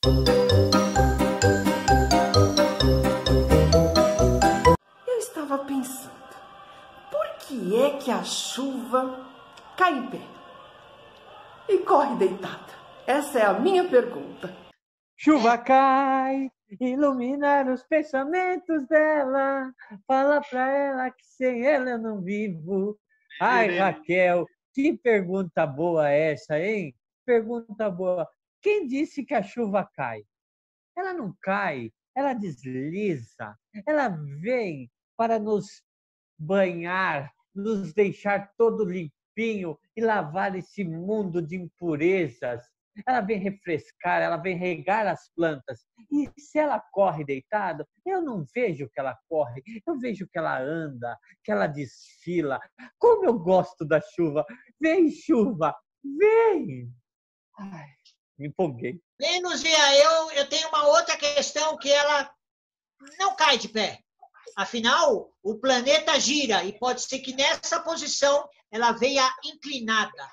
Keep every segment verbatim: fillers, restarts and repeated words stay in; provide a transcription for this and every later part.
Eu estava pensando, por que é que a chuva cai em pé e corre deitada? Essa é a minha pergunta. Chuva cai, ilumina os pensamentos dela, fala pra ela que sem ela eu não vivo. Ai, Raquel, que pergunta boa essa, hein? Pergunta boa. Quem disse que a chuva cai? Ela não cai, ela desliza, ela vem para nos banhar, nos deixar todo limpinho e lavar esse mundo de impurezas. Ela vem refrescar, ela vem regar as plantas. E se ela corre deitada, eu não vejo que ela corre, eu vejo que ela anda, que ela desfila. Como eu gosto da chuva! Vem, chuva! Vem! Ai, me empolguei. Bem, Luzia, eu, eu tenho uma outra questão que ela não cai de pé. Afinal, o planeta gira e pode ser que nessa posição ela venha inclinada.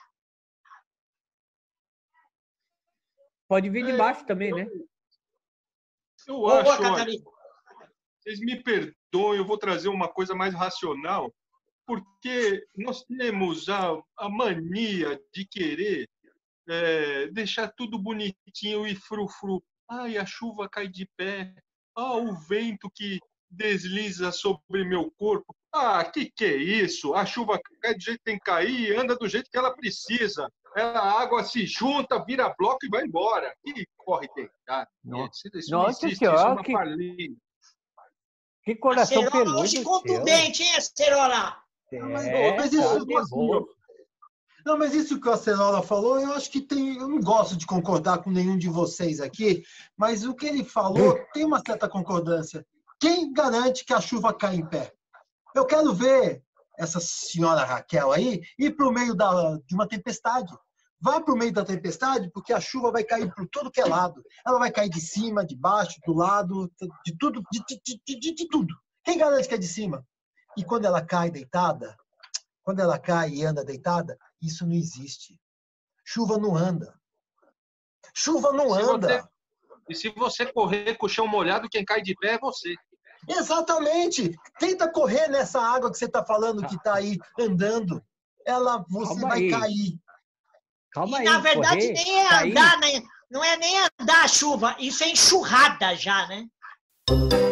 Pode vir de baixo é, também, eu, né? Eu Boa, acho, Catarina. olha, vocês me perdoem, eu vou trazer uma coisa mais racional, porque nós temos a, a mania de querer é, deixar tudo bonitinho e frufru. Ai, a chuva cai de pé. Ah, o vento que desliza sobre meu corpo. Ah, que que é isso? A chuva cai do jeito que tem que cair, anda do jeito que ela precisa. A água se junta, vira bloco e vai embora. E corre deitado. Nossa, isso, isso Nossa não existe, senhora, isso é uma que, palhinha. que coração Acerola peludo. hoje contundente, hein, Acerola? É, mas, mas isso, tá assim, não, mas isso que o Acerola falou, eu acho que tem. Eu não gosto de concordar com nenhum de vocês aqui, mas o que ele falou tem uma certa concordância. Quem garante que a chuva cai em pé? Eu quero ver essa senhora Raquel aí ir para o meio da, de uma tempestade. Vá para o meio da tempestade, porque a chuva vai cair por todo que é lado. Ela vai cair de cima, de baixo, do lado, de tudo, de, de, de, de, de tudo. Quem garante que é de cima? E quando ela cai deitada, quando ela cai e anda deitada, isso não existe. Chuva não anda. Chuva não se anda. Você, e se você correr com o chão molhado, quem cai de pé é você. Exatamente. Tenta correr nessa água que você está falando que está aí andando. Ela, você Calma vai aí. cair. E, Calma aí, na verdade, correr, nem é cair. andar, né? Não é nem andar a chuva, isso é enxurrada já, né?